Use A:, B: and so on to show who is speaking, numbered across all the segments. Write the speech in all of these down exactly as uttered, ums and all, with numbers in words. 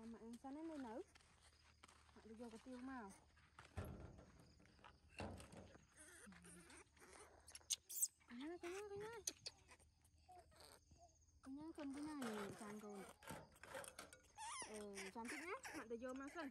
A: Còn mặn xanh nó lên nữ. Mặn được vô cái tiêu màu. Cái nhá, cái nhá, cái nhá. Cái nhá, con cái này chàng rồi. Ừ, chàng thích nhá, mặn được vô màu xanh.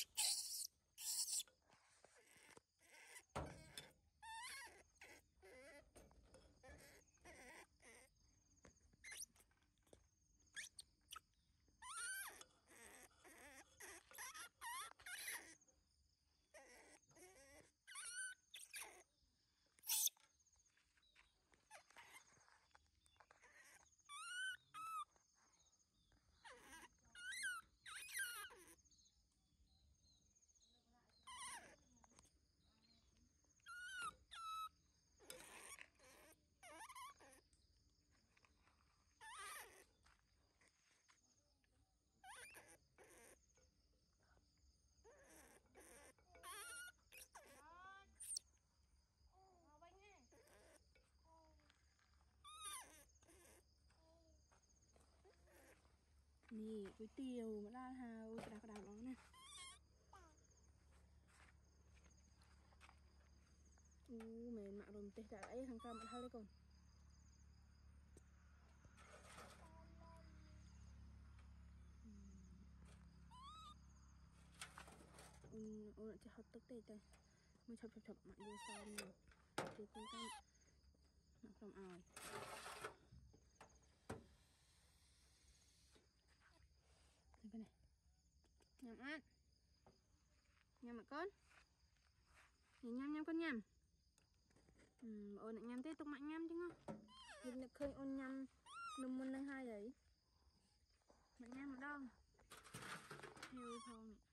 A: Nè, cái tiêu mà ra hào cái đào cái đào đó nè. U mền mạ rồi mình tê đã ấy thằng cao mà thay lấy con. Ừ, ôn lại cho hot tức tê tê. Mới chọc chọc chọc mặn vô sau nè. Thì con canh mặn from ỏi. Đây cái này. Nhầm ăn. Nhầm mà con. Để nhâm nhâm con nhầm. Ừ, ôn lại nhâm tê tục mặn nhâm chứ không. Nhìn được khơi ôn nhâm nung môn nâng hai đấy. Mặn nhâm ở đâu? Heo không này.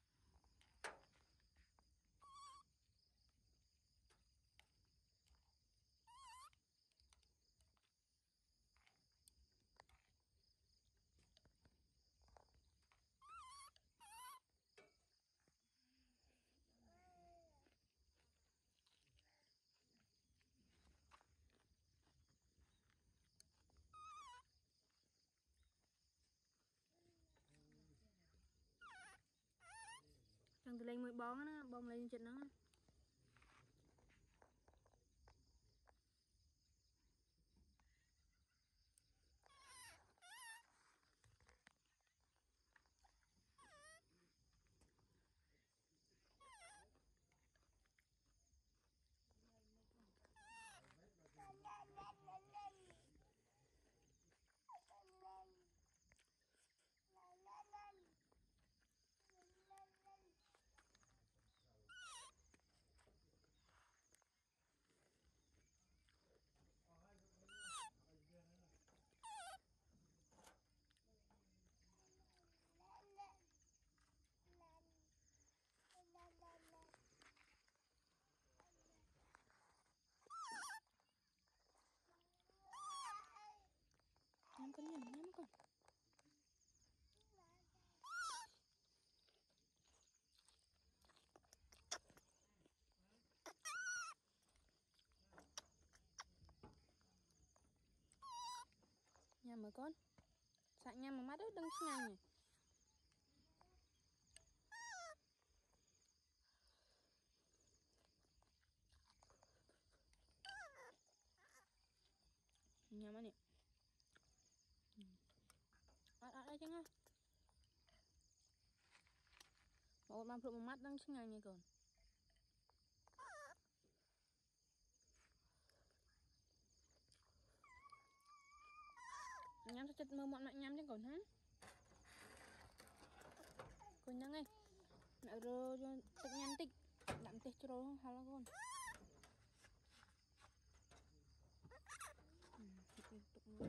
A: Chẳng từ lên mới bón á, bông lên trên nó. Nhắm con nhầm, nhắm con. Nhầm rồi con. Sạc nhầm mà mắt ớt đừng nhanh này. Nhầm anh nè. Ớt ớt đây chứ ngơ. Một bạn phụ một mắt đang chứ nhanh này con. Nhắm cho chất mơ mọn mạnh nhắm chứ còn hả? Con nhắm ngay. Nãy rồi tự nhắm tích. Đạm tích cho rồi hả là con. Ừ,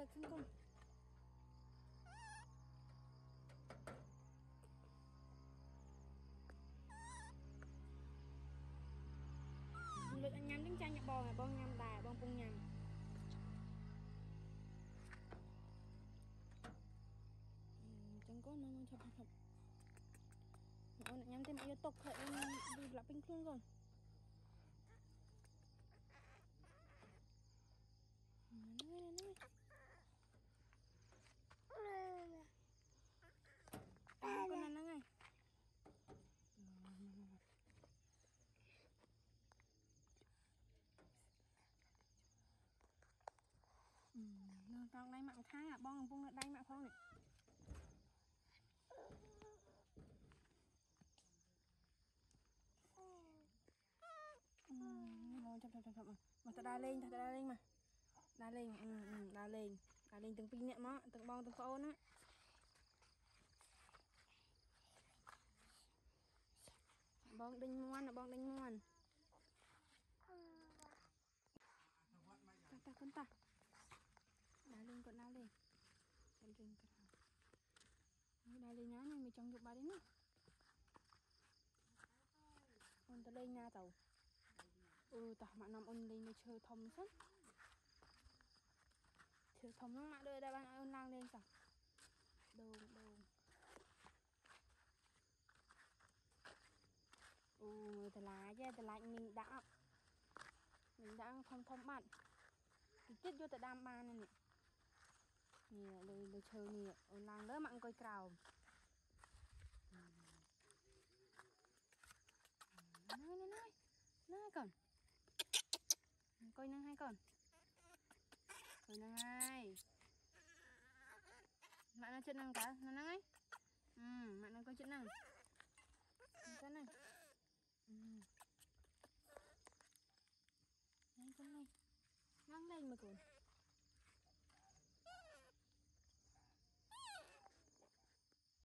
A: tật xin con. Lượt anh nhắm đến chai nhạc bò này, bông nhầm đà, bông bông nhầm. Chẳng có nó chọc chọc. Ôi nè nhắm thêm yêu tục thôi em đi lại pin luôn rồi. Nó ơi nó ơi. Con này nó ngay. Ừ, trong đây mặn khá à, bông bông lại đây mặn phong này. Ừ, chậm chậm chậm chậm mà ta đa lên, ta đa lên mà. Đa lên, ừ, ừ, đa lên, đa lên từng pin nhẹ má, từng bông từng phao nữa. Bông đinh ngoan là bông đinh ngoan. Ta ta con ta. Đá lên con đá lên. Lên lên cái đá lên nhá nhưng mà trong dụng ba đến nữa. Con ta lên nha tàu. Ừ tao mà nằm ôn lên để chơi thông sẵn. Chơi thông nó mà đưa đây bạn ôn lang lên sao. Đồ đồ. Ừ thật là chứ thật là mình đã mình đã thông thông bạn. Chết vô tại đam ba này nè. Nè đời đời chơi nè ôn lang đó mặn coi cào. Nói nói nói nói còn coi năng hai con coi năng hai mẹ nó chuyện năng cả nó năng ấy ừ mẹ nó coi chuyện năng cái này ừ đây con này ngang lên mà còn